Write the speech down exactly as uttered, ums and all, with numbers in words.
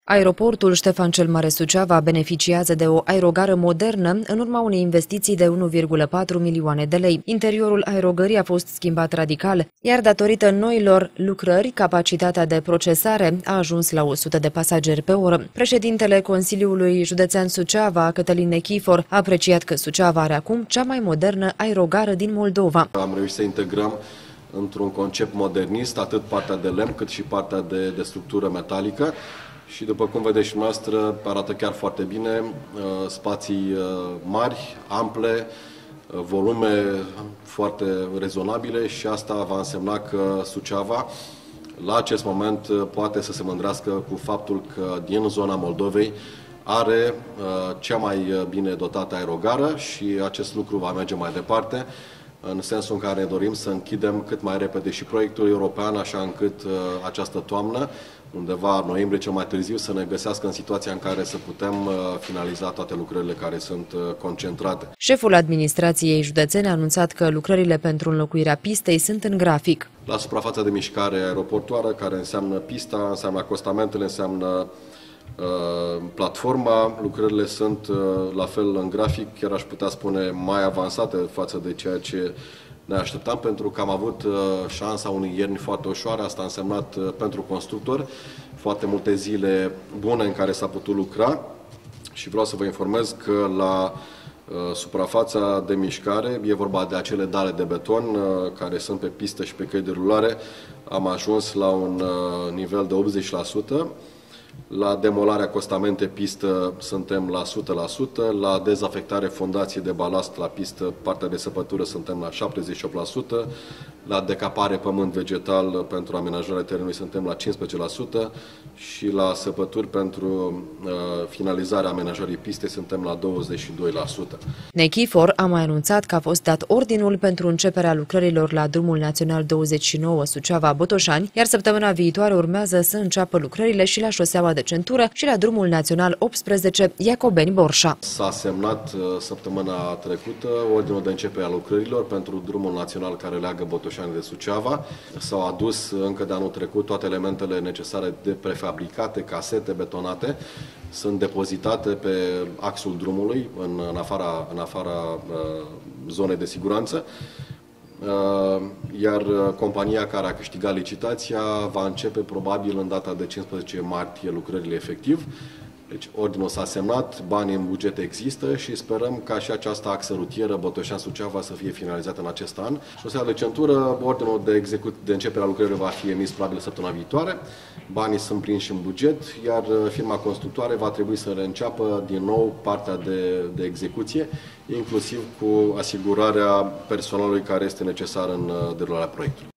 Aeroportul Ștefan cel Mare Suceava beneficiază de o aerogară modernă în urma unei investiții de unu virgulă patru milioane de lei. Interiorul aerogării a fost schimbat radical, iar datorită noilor lucrări, capacitatea de procesare a ajuns la o sută de pasageri pe oră. Președintele Consiliului Județean Suceava, Cătălin Nechifor, a apreciat că Suceava are acum cea mai modernă aerogară din Moldova. Am reușit să integrăm într-un concept modernist atât partea de lemn cât și partea de, de structură metalică. Și după cum vedeți și noastră, arată chiar foarte bine, spații mari, ample, volume foarte rezonabile și asta va însemna că Suceava, la acest moment, poate să se mândrească cu faptul că din zona Moldovei are cea mai bine dotată aerogară și acest lucru va merge mai departe, în sensul în care ne dorim să închidem cât mai repede și proiectul european, așa încât uh, această toamnă, undeva în noiembrie cel mai târziu, să ne găsească în situația în care să putem uh, finaliza toate lucrările care sunt uh, concentrate. Șeful administrației județene a anunțat că lucrările pentru înlocuirea pistei sunt în grafic. La suprafața de mișcare aeroportuară, care înseamnă pista, înseamnă acostamentele, înseamnă Uh, platforma, lucrările sunt uh, la fel în grafic, chiar aș putea spune mai avansate față de ceea ce ne așteptam, pentru că am avut uh, șansa unei ierni foarte ușoare. Asta a însemnat uh, pentru constructori foarte multe zile bune în care s-a putut lucra și vreau să vă informez că la uh, suprafața de mișcare, e vorba de acele dale de beton uh, care sunt pe pistă și pe căi de rulare, am ajuns la un uh, nivel de optzeci la sută. La demolarea acostamente pistă suntem la o sută la sută, la dezafectare fondație de balast la pistă, partea de săpătură, suntem la șaptezeci și opt la sută, la decapare pământ vegetal pentru amenajarea terenului suntem la cincisprezece la sută și la săpături pentru uh, finalizarea amenajării pistei suntem la douăzeci și doi la sută. Nechifor a mai anunțat că a fost dat ordinul pentru începerea lucrărilor la drumul național douăzeci și nouă Suceava-Botoșani, iar săptămâna viitoare urmează să înceapă lucrările și la șoseaua de centură și la drumul național optsprezece Iacobeni-Borșa. S-a semnat săptămâna trecută ordinul de începere a lucrărilor pentru drumul național care leagă Botoșani de Suceava. S-au adus încă de anul trecut toate elementele necesare de prefabricate, casete betonate. Sunt depozitate pe axul drumului, în, în afara, în afara uh, zonei de siguranță. Iar compania care a câștigat licitația va începe probabil în data de cincisprezece martie lucrările efectiv. Deci ordinul s-a semnat, banii în buget există și sperăm ca și această axă rutieră Botoșani-Suceava să fie finalizată în acest an. Șoseaua de centură, ordinul de, execut, de începere a lucrărilor va fi emis probabil săptămâna viitoare. Banii sunt prinși în buget, iar firma constructoare va trebui să reînceapă din nou partea de, de execuție, inclusiv cu asigurarea personalului care este necesar în derularea proiectului.